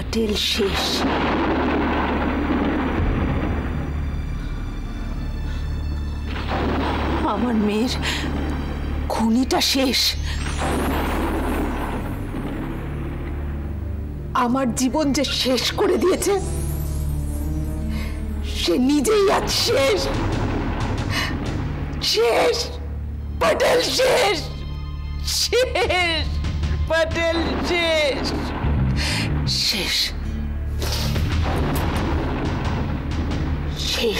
পাটেল শেষ। আমার মেয়ের খুনিটা শেষ। আমার জীবন যে শেষ করে দিয়েছে সে নিজেই আজ শেষ। শেষ পাটেল শেষ। শেষ পাটেল শেষ। শেষ শেষ।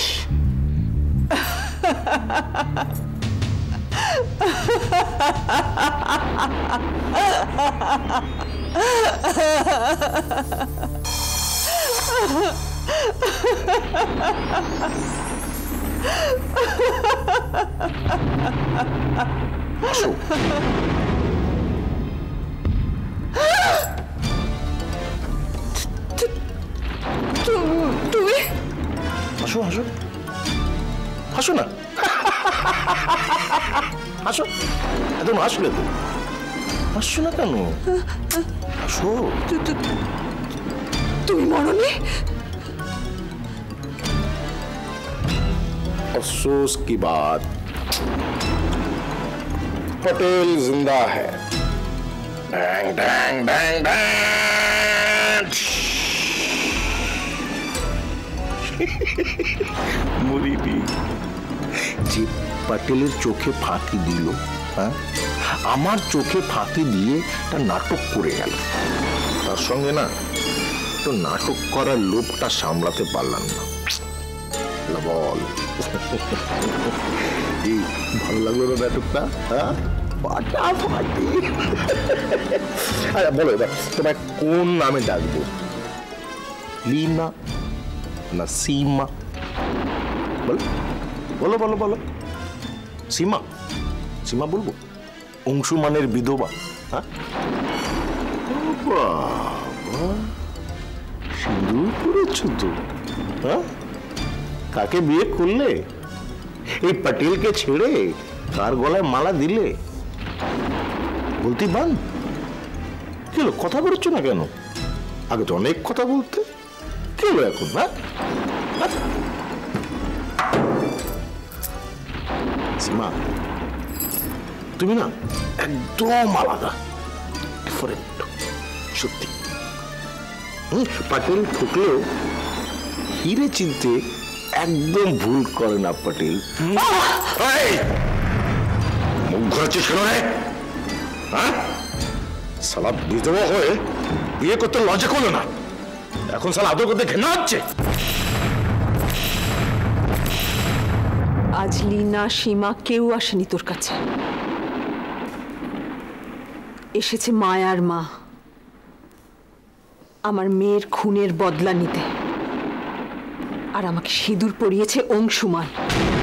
তুমি হাসো হাসো হাসো না, হাসো। একদম হাসলে তো, হাসছো না কেন? হাসো। তুমি মরনি? अफसोस की बात, पटेल जिंदा है। Dang dang dang dang. मुरीबी যে পটেলের চোখে ফাঁকি দিল, হ্যাঁ, আমার চোখে ফাঁকি দিয়ে একটা নাটক করে গেল। তার সঙ্গে না তো নাটক করার লোভটা সামলাতে পারলাম না। বল, ভালো লাগলো না নাটকটা? হ্যাঁ, ফাটাফাটি। আচ্ছা বলো এবার, তোমায় কোন নামে ডাকবো? লীনা না সীমা? বলো বলো বলো বলো। সীমা? সীমা বলবো? অংশুমানের বিধবা? হ্যাঁ, সিঁদুর পড়েছ তো? হ্যাঁ, কাকে বিয়ে করলে? এই পটেলকে ছেড়ে কার গলায় মালা দিলে? বলতে বান কি হলো, কথা বলছ না কেন? আগে তো অনেক কথা বলতে, কি হলো এখন? হ্যাঁ, সীমা তুমি না একদম আলাদা, ডিফারেন্ট, সত্যি। পটেল ঠকলেও হিরে চিনতে একদম ভুল করে না পটেল। মুখ ঘুরাচ্ছিস কেন রে? হ্যাঁ, সালা বিধবা হয়ে বিয়ে করতে লজ্জা করলো না, এখন সালা আদর করতে ঘেন্না হচ্ছে। আজ লীনা সীমা কেউ আসেনি তোর কাছে, এসেছে মায়ার মা আমার মেয়ের খুনের বদলা নিতে। আর আমাকে সিঁদুর পরিয়েছে অংশুমান।